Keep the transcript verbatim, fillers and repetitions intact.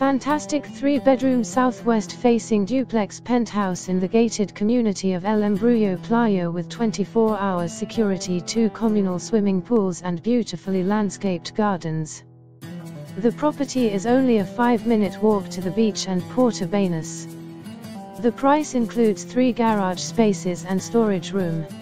fantastic three-bedroom southwest-facing duplex penthouse in the gated community of El Embrullo Playa with twenty-four hour security, two communal swimming pools and beautifully landscaped gardens. The property is only a five-minute walk to the beach and Puerto Banús. The price includes three garage spaces and storage room.